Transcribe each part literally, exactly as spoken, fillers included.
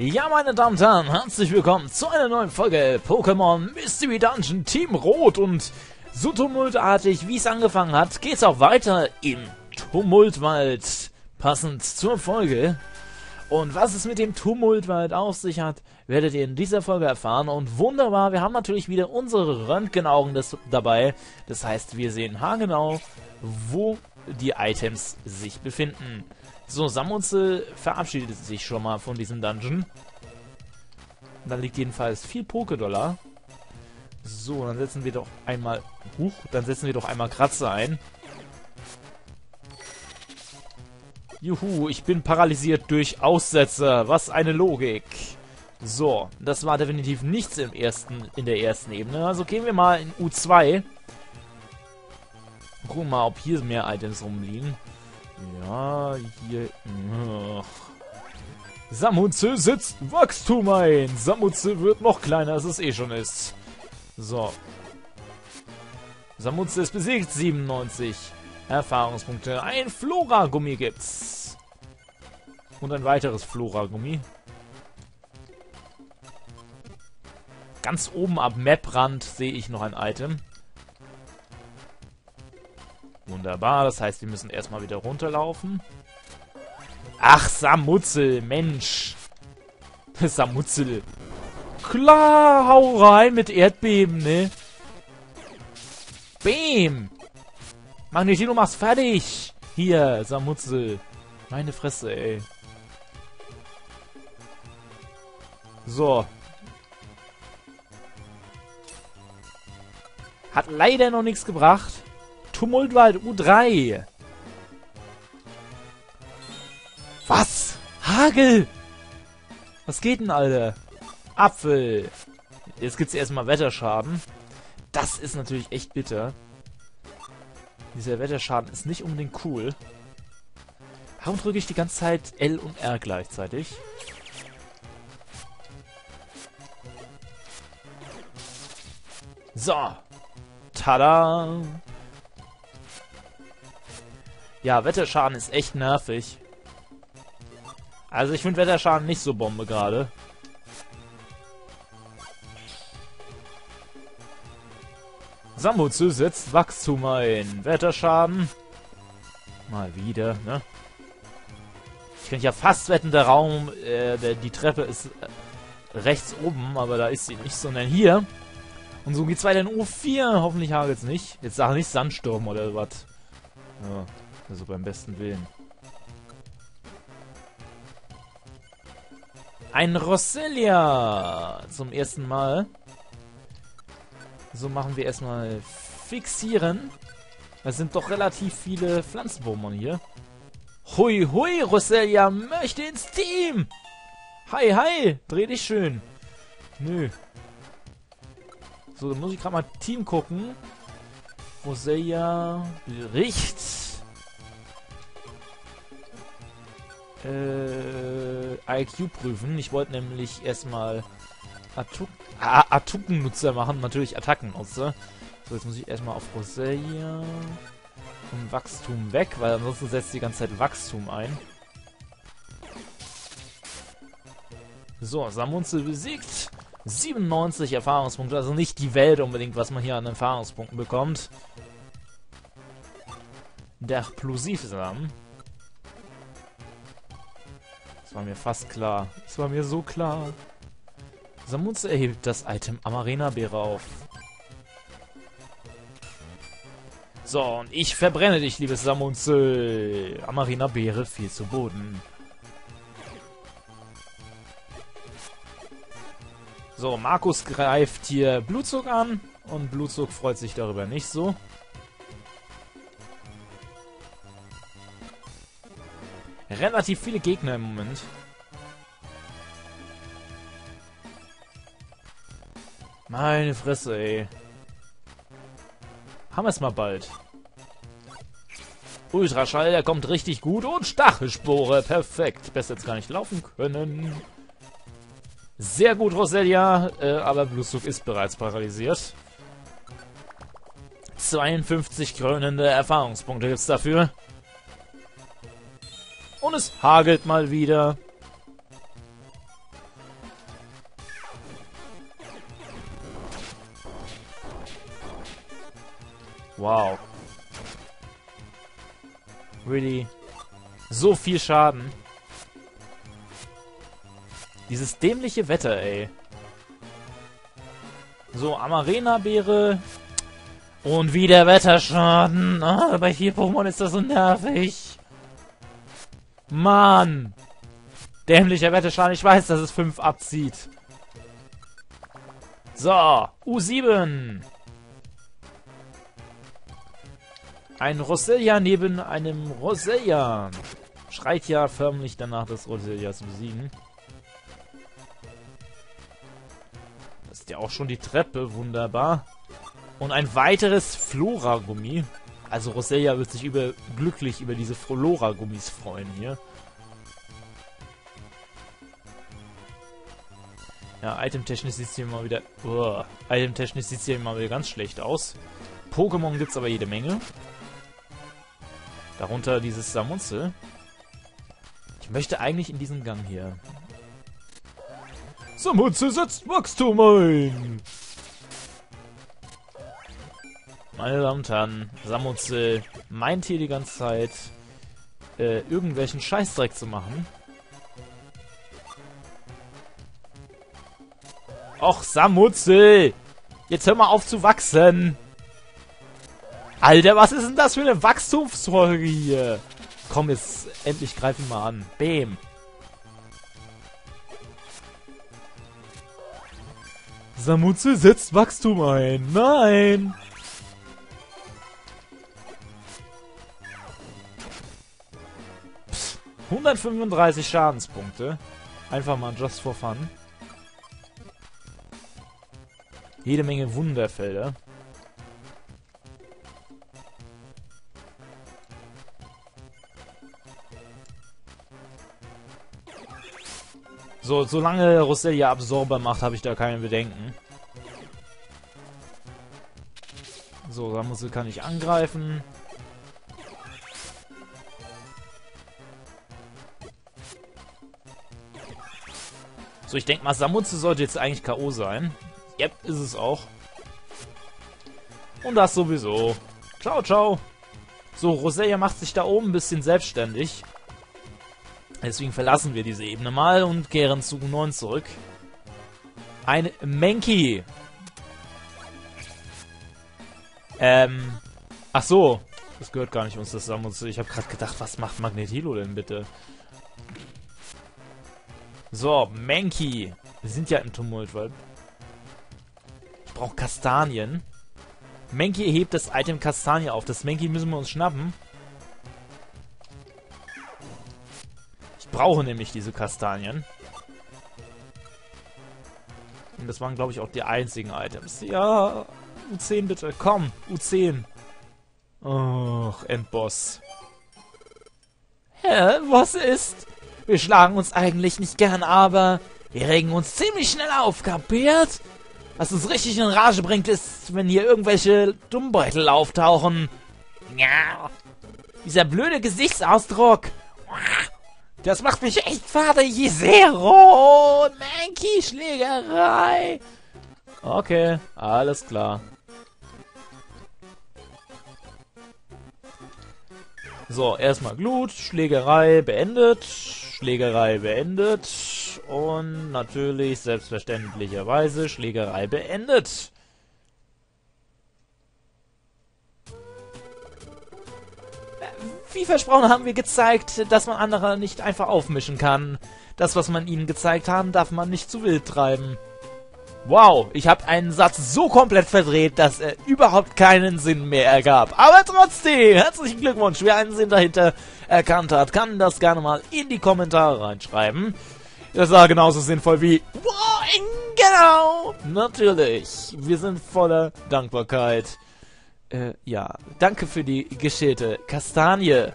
Ja, meine Damen und Herren, herzlich willkommen zu einer neuen Folge Pokémon Mystery Dungeon Team Rot. Und so tumultartig, wie es angefangen hat, geht es auch weiter im Tumultwald, passend zur Folge. Und was es mit dem Tumultwald auf sich hat, werdet ihr in dieser Folge erfahren. Und wunderbar, wir haben natürlich wieder unsere Röntgenaugen des, dabei. Das heißt, wir sehen haargenau, wo die Items sich befinden. So, Samutze verabschiedet sich schon mal von diesem Dungeon. Da liegt jedenfalls viel Pokédollar. So, dann setzen wir doch einmal... Huch, dann setzen wir doch einmal Kratzer ein. Juhu, ich bin paralysiert durch Aussetzer. Was eine Logik. So, das war definitiv nichts im ersten, in der ersten Ebene. Also gehen wir mal in U zwei. Gucken mal, ob hier mehr Items rumliegen. Ja, hier... Ach. Samutze setzt Wachstum ein. Samutze wird noch kleiner, als es eh schon ist. So. Samutze ist besiegt. siebenundneunzig Erfahrungspunkte. Ein Flora-Gummi gibt's. Und ein weiteres Flora-Gummi. Ganz oben ab Maprand sehe ich noch ein Item. Wunderbar, das heißt, wir müssen erstmal wieder runterlaufen. Ach, Samutzel, Mensch. Samutzel. Klar, hau rein mit Erdbeben, ne? Bäm. Magnetino, mach's fertig. Hier, Samutzel. Meine Fresse, ey. So. Hat leider noch nichts gebracht. Tumultwald U drei. Was? Hagel! Was geht denn, Alter? Apfel. Jetzt gibt's erstmal Wetterschaden. Das ist natürlich echt bitter. Dieser Wetterschaden ist nicht unbedingt cool. Warum drücke ich die ganze Zeit L und R gleichzeitig? So. Tada! Ja, Wetterschaden ist echt nervig. Also ich finde Wetterschaden nicht so Bombe gerade. Samutze setzt Wachstum ein. Wetterschaden. Mal wieder, ne? Ich könnte ja fast wetten, der Raum, äh, der, die Treppe ist äh, rechts oben, aber da ist sie nicht, sondern hier. Und so geht's weiter in U vier. Hoffentlich hagelt's nicht. Jetzt sag nicht Sandsturm oder was. Ja. Also beim besten Willen. Ein Roselia zum ersten Mal. So machen wir erstmal fixieren. Es sind doch relativ viele Pflanzenpokémon hier. Hui, hui, Roselia möchte ins Team. Hi, hi, dreh dich schön. Nö. So, dann muss ich gerade mal Team gucken. Roselia Bericht. Äh, I Q prüfen. Ich wollte nämlich erstmal Attackennutzer machen. Natürlich Attackennutzer. So, jetzt muss ich erstmal auf Roselia und Wachstum weg, weil ansonsten setzt die ganze Zeit Wachstum ein. So, Samutze besiegt. siebenundneunzig Erfahrungspunkte. Also nicht die Welt unbedingt, was man hier an Erfahrungspunkten bekommt. Der Plosivsamen. Das war mir fast klar. Das war mir so klar. Samutze erhebt das Item Amarena-Beere auf. So, und ich verbrenne dich, liebes Samutze. Amarena-Beere fiel zu Boden. So, Markus greift hier Blutzug an. Und Blutzug freut sich darüber nicht so. Relativ viele Gegner im Moment. Meine Fresse, ey. Haben wir es mal bald. Ultraschall, der kommt richtig gut. Und Stachelspore, perfekt. Besser jetzt gar nicht laufen können. Sehr gut, Roselia. Äh, aber Blutzug ist bereits paralysiert. zweiundfünfzig krönende Erfahrungspunkte gibt's dafür. Und es hagelt mal wieder. Wow. Really? So viel Schaden. Dieses dämliche Wetter, ey. So, Amarena-Beere. Und wieder Wetterschaden. Ah, bei vier Pokémon ist das so nervig. Mann. Dämlicher Wetterschaden. Ich weiß, dass es fünf abzieht. So, U sieben. Ein Roselia neben einem Roselia. Schreit ja förmlich danach, das Roselia zu besiegen. Das ist ja auch schon die Treppe. Wunderbar. Und ein weiteres Flora-Gummi. Also Roselia wird sich über, glücklich über diese Flora-Gummis freuen hier. Ja, itemtechnisch sieht es hier mal wieder... Uh, itemtechnisch sieht es hier mal wieder ganz schlecht aus. Pokémon gibt es aber jede Menge. Darunter dieses Samunzel. Ich möchte eigentlich in diesen Gang hier. Samunzel setzt Wachstum ein! Meine Damen und Herren, Samunzel meint hier die ganze Zeit, äh, irgendwelchen Scheißdreck zu machen. Och, Samunzel! Jetzt hör mal auf zu wachsen! Alter, was ist denn das für eine Wachstumsfolge hier? Komm, jetzt endlich greif ihn mal an. Bäm! Samunzel setzt Wachstum ein. Nein! Pff, hundertfünfunddreißig Schadenspunkte. Einfach mal just for fun. Jede Menge Wunderfelder. So, solange Roselia Absorber macht, habe ich da keine Bedenken. So, Samunzel kann ich angreifen. So, ich denke mal, Samunzel sollte jetzt eigentlich K O sein. Yep, ist es auch. Und das sowieso. Ciao, ciao. So, Roselia macht sich da oben ein bisschen selbstständig. Deswegen verlassen wir diese Ebene mal und kehren zu U neun zurück. Ein Mankey. Ähm. Ach so. Das gehört gar nicht uns, das Samunzel. Ich habe gerade gedacht, was macht Magnetilo denn bitte? So, Mankey. Wir sind ja im Tumultwald. Ich brauche Kastanien. Mankey hebt das Item Kastanie auf. Das Mankey müssen wir uns schnappen. Ich brauche nämlich diese Kastanien. Und das waren, glaube ich, auch die einzigen Items. Ja, U zehn bitte. Komm, U zehn. Och, Endboss. Hä, was ist? Wir schlagen uns eigentlich nicht gern, aber wir regen uns ziemlich schnell auf, kapiert? Was uns richtig in Rage bringt, ist, wenn hier irgendwelche Dummbeutel auftauchen. Ja. Dieser blöde Gesichtsausdruck. Das macht mich echt fertig. Zero. Mankey Schlägerei. Okay, alles klar. So, erstmal Glut. Schlägerei beendet. Schlägerei beendet. Und natürlich, selbstverständlicherweise, Schlägerei beendet. Wie versprochen haben wir gezeigt, dass man andere nicht einfach aufmischen kann. Das, was man ihnen gezeigt haben, darf man nicht zu wild treiben. Wow, ich habe einen Satz so komplett verdreht, dass er überhaupt keinen Sinn mehr ergab. Aber trotzdem, herzlichen Glückwunsch. Wer einen Sinn dahinter erkannt hat, kann das gerne mal in die Kommentare reinschreiben. Das war genauso sinnvoll wie... Wow, genau! Natürlich. Wir sind voller Dankbarkeit. Äh, ja. Danke für die geschälte Kastanie.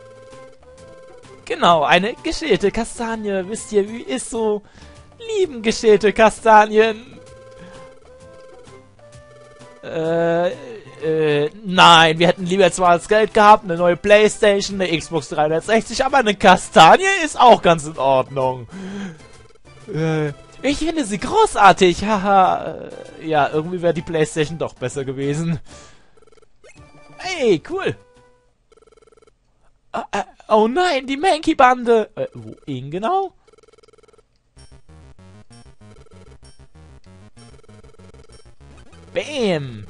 Genau, eine geschälte Kastanie. Wisst ihr, wie ist so? Lieben geschälte Kastanien. Äh, äh, nein, wir hätten lieber zwar das Geld gehabt, eine neue Playstation, eine Xbox dreihundertsechzig, aber eine Kastanie ist auch ganz in Ordnung. Äh, ich finde sie großartig, haha. Äh, ja, irgendwie wäre die Playstation doch besser gewesen. Yay, cool. Ah, ah, oh nein, die Mankey-Bande. Äh, wohin genau? Bäm.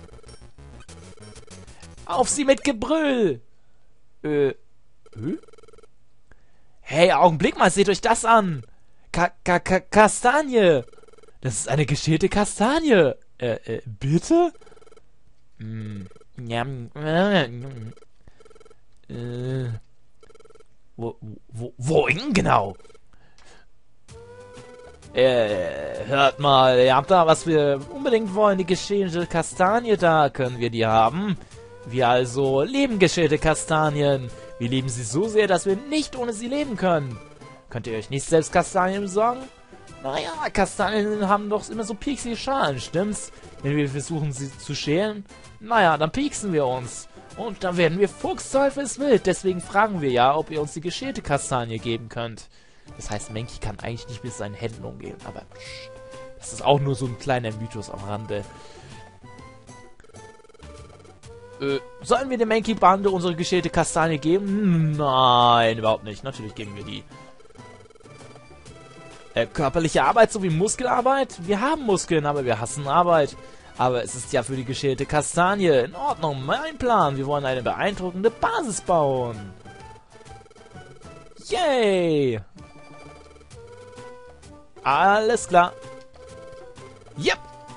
Auf sie mit Gebrüll. Äh, hm? Hey, Augenblick mal, seht euch das an. Ka Ka Ka Kastanie. Das ist eine geschälte Kastanie. Äh, äh, bitte? Hm. Äh. Wo, wo, wohin genau? Äh, hört mal, ihr habt da, was wir unbedingt wollen, die geschälte Kastanie da. Können wir die haben? Wir also lieben geschälte Kastanien. Wir lieben sie so sehr, dass wir nicht ohne sie leben können. Könnt ihr euch nicht selbst Kastanien besorgen? Naja, Kastanien haben doch immer so pieksige Schalen, stimmt's? Wenn wir versuchen, sie zu schälen, naja, dann pieksen wir uns. Und dann werden wir fuchsteufelswild. Deswegen fragen wir ja, ob ihr uns die geschälte Kastanie geben könnt. Das heißt, Mankey kann eigentlich nicht mit seinen Händen umgehen. Aber pssst, das ist auch nur so ein kleiner Mythos am Rande. Äh, sollen wir der Mankey-Bande unsere geschälte Kastanie geben? Nein, überhaupt nicht. Natürlich geben wir die. Äh, körperliche Arbeit sowie Muskelarbeit? Wir haben Muskeln, aber wir hassen Arbeit. Aber es ist ja für die geschälte Kastanie. In Ordnung, mein Plan. Wir wollen eine beeindruckende Basis bauen. Yay! Alles klar. Yep.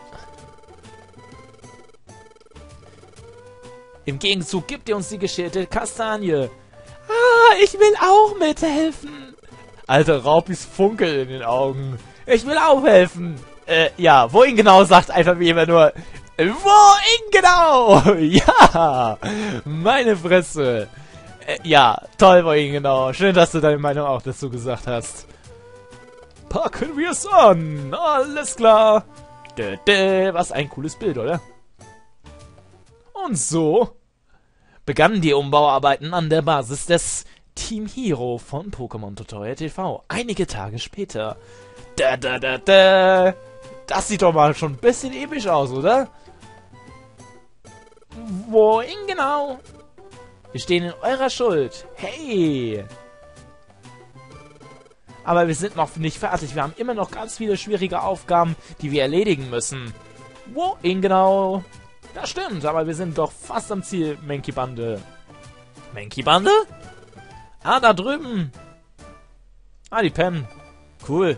Im Gegenzug gibt ihr uns die geschälte Kastanie. Ah, ich will auch mithelfen. Alter, Raupis Funkel in den Augen. Ich will auch helfen. Äh, ja, wohin genau, sagt einfach wie immer nur, wohin genau? Ja, meine Fresse. Äh, ja, toll, wohin genau. Schön, dass du deine Meinung auch dazu gesagt hast. Packen wir es an. Alles klar. Dö, dö, was ein cooles Bild, oder? Und so begannen die Umbauarbeiten an der Basis des Team Hero von Pokémon Tutorial T V. Einige Tage später. Da, da, da, da. Das sieht doch mal schon ein bisschen episch aus, oder? Wohin genau? Wir stehen in eurer Schuld. Hey! Aber wir sind noch nicht fertig. Wir haben immer noch ganz viele schwierige Aufgaben, die wir erledigen müssen. Wohin genau? Das stimmt, aber wir sind doch fast am Ziel, Mankey-Bande. Mankey-Bande? Ah, da drüben. Ah, die pennen. Cool.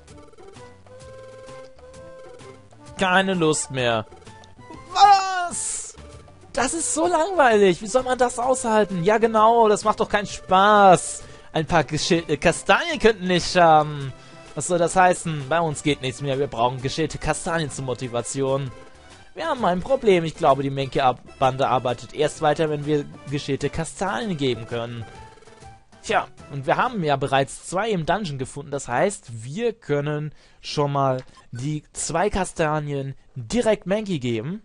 Keine Lust mehr. Was? Das ist so langweilig. Wie soll man das aushalten? Ja, genau. Das macht doch keinen Spaß. Ein paar geschälte Kastanien könnten nicht schaden. Was soll das heißen? Bei uns geht nichts mehr. Wir brauchen geschälte Kastanien zur Motivation. Wir haben ein Problem. Ich glaube, die Mankey-Bande arbeitet erst weiter, wenn wir geschälte Kastanien geben können. Tja, und wir haben ja bereits zwei im Dungeon gefunden. Das heißt, wir können schon mal die zwei Kastanien direkt Mankey geben.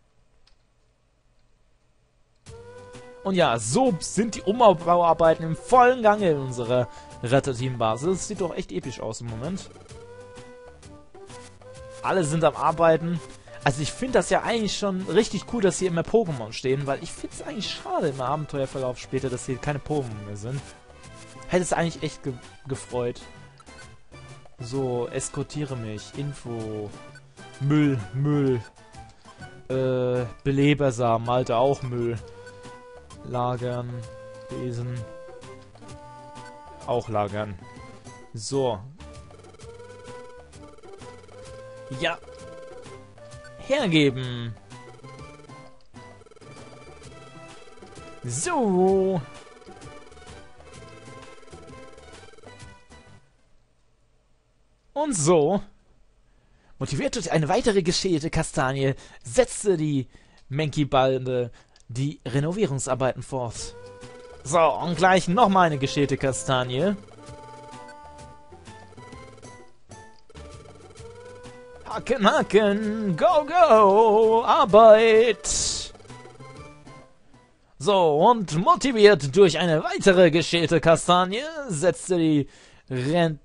Und ja, so sind die Umbauarbeiten im vollen Gange in unserer Retter-Team-Basis. Das sieht doch echt episch aus im Moment. Alle sind am Arbeiten. Also ich finde das ja eigentlich schon richtig cool, dass hier immer Pokémon stehen, weil ich finde es eigentlich schade im Abenteuerverlauf später, dass hier keine Pokémon mehr sind. Hätte es eigentlich echt ge gefreut. So, eskortiere mich. Info. Müll, Müll. Äh, Belebersamen, Alter, auch Müll. Lagern. Besen. Auch lagern. So. Ja. Hergeben. So. Und so, motiviert durch eine weitere geschälte Kastanie, setzte die Mankey-Bande die Renovierungsarbeiten fort. So, und gleich nochmal eine geschälte Kastanie. Hacken, hacken, go, go, Arbeit! So, und motiviert durch eine weitere geschälte Kastanie, setzte die Ren...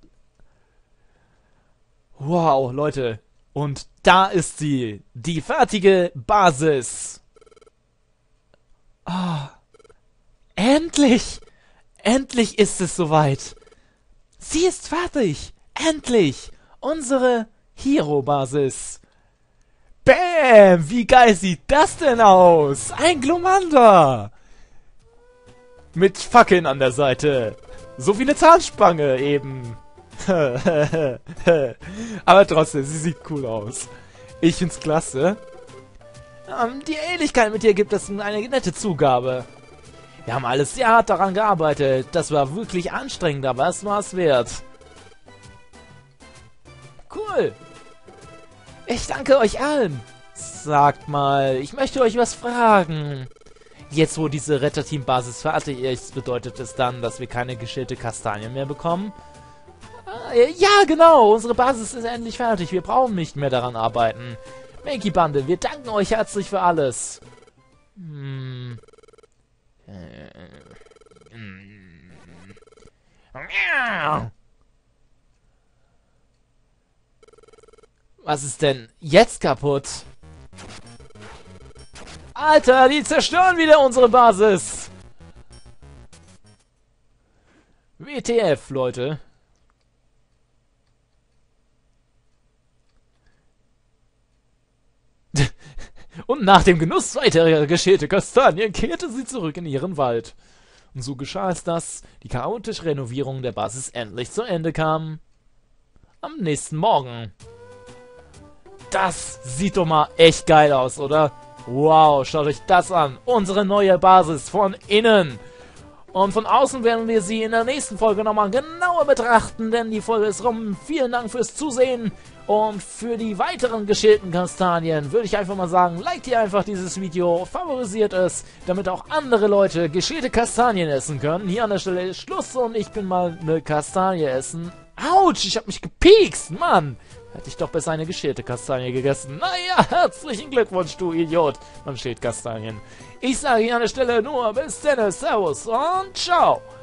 Wow, Leute. Und da ist sie. Die fertige Basis. Oh. Endlich! Endlich ist es soweit! Sie ist fertig! Endlich! Unsere Hero-Basis! Bäm! Wie geil sieht das denn aus? Ein Glumanda! Mit Fackeln an der Seite. So wie eine Zahnspange eben. Aber trotzdem, sie sieht cool aus. Ich find's klasse. Ähm, die Ähnlichkeit mit dir gibt es eine nette Zugabe. Wir haben alles sehr hart daran gearbeitet. Das war wirklich anstrengend, aber es war es wert. Cool. Ich danke euch allen. Sagt mal, ich möchte euch was fragen. Jetzt, wo diese Retterteam-Basis fertig ist, bedeutet es dann, dass wir keine geschälte Kastanien mehr bekommen? Äh, ja, genau. Unsere Basis ist endlich fertig. Wir brauchen nicht mehr daran arbeiten. Mankey Bande, wir danken euch herzlich für alles. Hm. Was ist denn jetzt kaputt? Alter, die zerstören wieder unsere Basis! W T F, Leute. Und nach dem Genuss weiterer geschälte Kastanien kehrte sie zurück in ihren Wald. Und so geschah es, dass die chaotische Renovierung der Basis endlich zu Ende kam. Am nächsten Morgen. Das sieht doch mal echt geil aus, oder? Wow, schaut euch das an. Unsere neue Basis von innen. Und von außen werden wir sie in der nächsten Folge nochmal genauer betrachten, denn die Folge ist rum. Vielen Dank fürs Zusehen. Und für die weiteren geschälten Kastanien würde ich einfach mal sagen, liked ihr einfach dieses Video, favorisiert es, damit auch andere Leute geschälte Kastanien essen können. Hier an der Stelle ist Schluss und ich bin mal eine Kastanie essen. Autsch, ich hab mich gepiekst, Mann. Hätte ich doch besser eine geschälte Kastanie gegessen. Naja, herzlichen Glückwunsch, du Idiot. Man steht Kastanien. Ich sage hier an der Stelle nur bis dann, Servus und ciao.